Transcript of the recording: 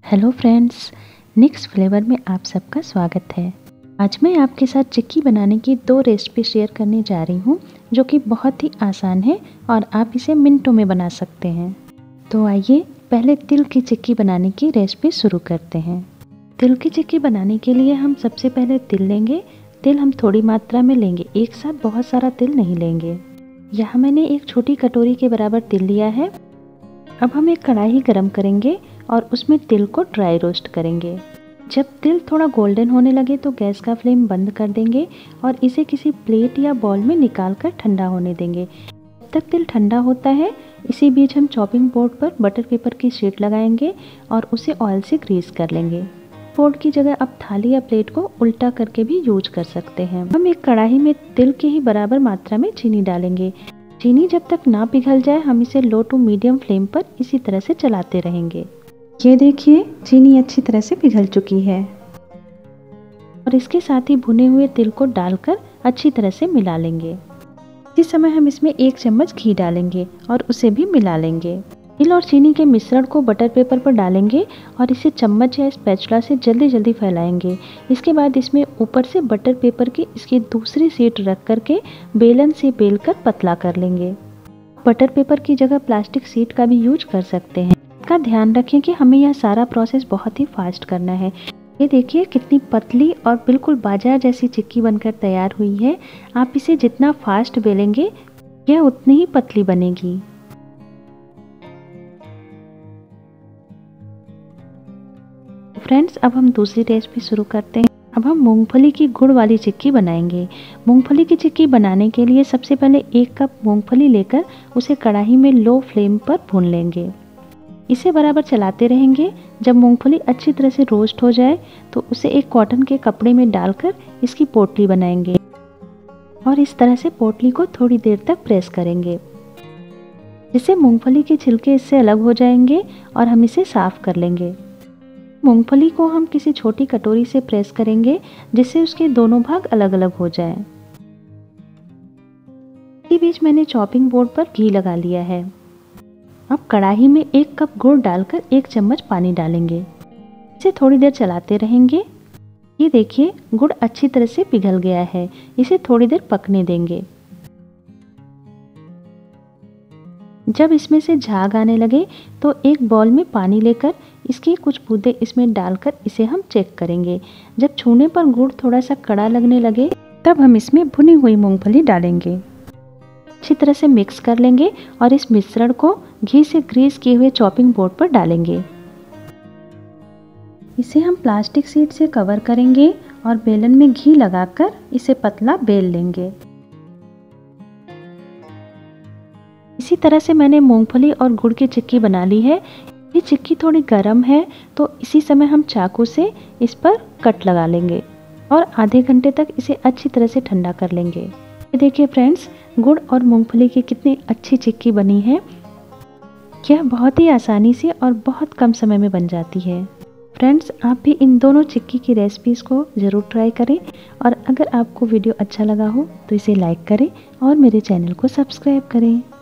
Hello friends, निक्स flavour में आप सबका स्वागत है। आज मैं आपके साथ चिक्की बनाने की 2 रेसिपी शेयर करने जा रही हूँ जो कि बहुत ही आसान है और आप इसे मिनटों में बना सकते हैं। तो आइए पहले तिल की चिक्की बनाने की रेसिपी शुरू करते हैं। तिल की चिक्की बनाने के लिए हम सबसे पहले तिल लेंगे। तिल हम थोड़ी मात्रा में लेंगे, एक साथ बहुत सारा तिल नहीं लेंगे। यहाँ मैंने एक छोटी कटोरी के बराबर तिल लिया है। अब हम एक कढ़ाई गरम करेंगे और उसमें तिल को ड्राई रोस्ट करेंगे। जब तिल थोड़ा गोल्डन होने लगे तो गैस का फ्लेम बंद कर देंगे और इसे किसी प्लेट या बाउल में निकाल कर ठंडा होने देंगे। जब तक तिल ठंडा होता है, इसी बीच हम चॉपिंग बोर्ड पर बटर पेपर की शीट लगाएंगे और उसे ऑयल से ग्रीस कर लेंगे। बोर्ड की जगह अब थाली या प्लेट को उल्टा करके भी यूज कर सकते हैं। हम एक कढ़ाई में तिल के ही बराबर मात्रा में चीनी डालेंगे। चीनी जब तक ना पिघल जाए हम इसे लो टू मीडियम फ्लेम पर इसी तरह से चलाते रहेंगे। ये देखिए, चीनी अच्छी तरह से पिघल चुकी है और इसके साथ ही भुने हुए तिल को डालकर अच्छी तरह से मिला लेंगे। इस समय हम इसमें 1 चम्मच घी डालेंगे और उसे भी मिला लेंगे। तिल और चीनी के मिश्रण को बटर पेपर पर डालेंगे और इसे चम्मच या स्पैचुला से जल्दी जल्दी फैलाएंगे। इसके बाद इसमें ऊपर से बटर पेपर की इसकी दूसरी शीट रख करके बेलन से बेलकर पतला कर लेंगे। बटर पेपर की जगह प्लास्टिक शीट का भी यूज कर सकते हैं। इसका ध्यान रखें कि हमें यह सारा प्रोसेस बहुत ही फास्ट करना है। ये देखिए कितनी पतली और बिल्कुल बाजार जैसी चिक्की बनकर तैयार हुई है। आप इसे जितना फास्ट बेलेंगे यह उतनी ही पतली बनेगी। फ्रेंड्स, अब हम दूसरी रेसिपी शुरू करते हैं। अब हम मूंगफली की गुड़ वाली चिक्की बनाएंगे। मूंगफली की चिक्की बनाने के लिए सबसे पहले 1 कप मूंगफली लेकर उसे कढ़ाई में लो फ्लेम पर भून लेंगे। इसे बराबर चलाते रहेंगे। जब मूंगफली अच्छी तरह से रोस्ट हो जाए तो उसे एक कॉटन के कपड़े में डालकर इसकी पोटली बनाएंगे और इस तरह से पोटली को थोड़ी देर तक प्रेस करेंगे, जिससे मूंगफली के छिलके इससे अलग हो जाएंगे और हम इसे साफ कर लेंगे। मूंगफली को हम किसी छोटी कटोरी से प्रेस करेंगे जिससे उसके दोनों भाग अलग अलग हो जाएं। इसी बीच मैंने चॉपिंग बोर्ड पर घी लगा लिया है। अब कढ़ाई में 1 कप गुड़ डालकर 1 चम्मच पानी डालेंगे। इसे थोड़ी देर चलाते रहेंगे। ये देखिए, गुड़ अच्छी तरह से पिघल गया है। इसे थोड़ी देर पकने देंगे। जब इसमें से झाग आने लगे तो एक बाउल में पानी लेकर इसकी कुछ बूंदें इसमें डालकर इसे हम चेक करेंगे। जब छूने पर गुड़ थोड़ा सा कड़ा लगने लगे तब हम इसमें भुनी हुई मूंगफली डालेंगे। अच्छी तरह से मिक्स कर लेंगे और इस मिश्रण को घी से ग्रीस किए हुए चॉपिंग बोर्ड पर डालेंगे। इसे हम प्लास्टिक शीट से कवर करेंगे और बेलन में घी लगाकर इसे पतला बेल लेंगे। इसी तरह से मैंने मूंगफली और गुड़ की चिक्की बना ली है। ये चिक्की थोड़ी गर्म है तो इसी समय हम चाकू से इस पर कट लगा लेंगे और आधे घंटे तक इसे अच्छी तरह से ठंडा कर लेंगे। ये देखिए फ्रेंड्स, गुड़ और मूंगफली की कितनी अच्छी चिक्की बनी है। यह बहुत ही आसानी से और बहुत कम समय में बन जाती है। फ्रेंड्स, आप भी इन दोनों चिक्की की रेसिपीज़ को ज़रूर ट्राई करें और अगर आपको वीडियो अच्छा लगा हो तो इसे लाइक करें और मेरे चैनल को सब्सक्राइब करें।